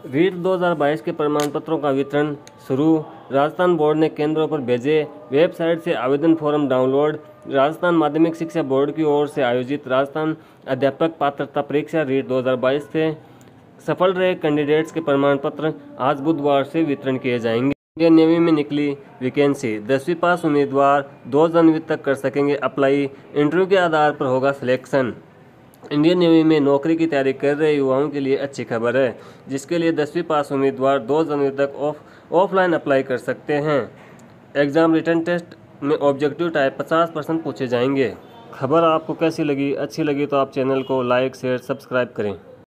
रीट 2022 के प्रमाण पत्रों का वितरण शुरू। राजस्थान बोर्ड ने केंद्रों पर भेजे। वेबसाइट से आवेदन फॉर्म डाउनलोड। राजस्थान माध्यमिक शिक्षा बोर्ड की ओर से आयोजित राजस्थान अध्यापक पात्रता परीक्षा रीट 2022 से सफल रहे कैंडिडेट्स के प्रमाण पत्र आज बुधवार से वितरण किए जाएंगे। इंडियन नेवी में निकली वैकेंसी। 10वीं पास उम्मीदवार 2 जनवरी तक कर सकेंगे अप्लाई। इंटरव्यू के आधार पर होगा सिलेक्शन। इंडियन नेवी में नौकरी की तैयारी कर रहे युवाओं के लिए अच्छी खबर है, जिसके लिए 10वीं पास उम्मीदवार 2 जनवरी तक ऑफलाइन अप्लाई कर सकते हैं। एग्जाम रिटन टेस्ट में ऑब्जेक्टिव टाइप 50% पूछे जाएंगे। खबर आपको कैसी लगी? अच्छी लगी तो आप चैनल को लाइक शेयर सब्सक्राइब करें।